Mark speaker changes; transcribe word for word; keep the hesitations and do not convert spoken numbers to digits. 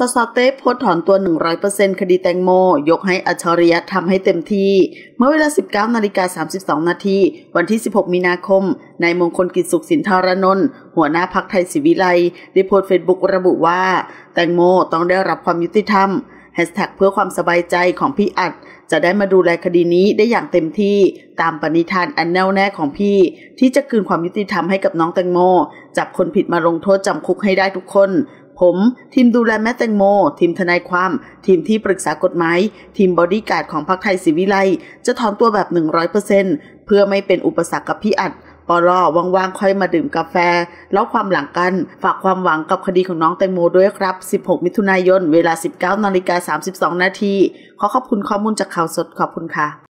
Speaker 1: สสเต้โพสต์ถอนตัว หนึ่งร้อยเปอร์เซ็นต์ คดีแตงโมยกให้อัจฉริยะทำให้เต็มที่เมื่อเวลา สิบเก้านาฬิกาสามสิบสองนาทีวันที่ สิบหกมีนาคมนายมงคลกิจสุขสินธารนนท์หัวหน้าพรรคไทยศรีวิไลย์ได้โพสต์เฟซบุ๊กระบุว่าแตงโมต้องได้รับความยุติธรรมแฮชแท็กเพื่อความสบายใจของพี่อัดจะได้มาดูแลคดีนี้ได้อย่างเต็มที่ตามปณิธานอันแน่วแน่ของพี่ที่จะคืนความยุติธรรมให้กับน้องแตงโมจับคนผิดมาลงโทษจำคุกให้ได้ทุกคนผมทีมดูแลแม่แตงโมทีมทนายความทีมที่ปรึกษากฎหมายทีมบอดี้การ์ดของพรรคไทยศรีวิไลย์จะถอนตัวแบบ หนึ่งร้อยเปอร์เซ็นต์ เพื่อไม่เป็นอุปสรรคกับพี่อัดปลอว่างๆค่อยมาดื่มกาแฟแล้วความหลังกันฝากความหวังกับคดีของน้องแตงโมด้วยครับ สิบหกมิถุนายนเวลา สิบเก้านาฬิกาสามสิบสองนาทีขอขอบคุณข้อมูลจากข่าวสดขอบคุณค่ะ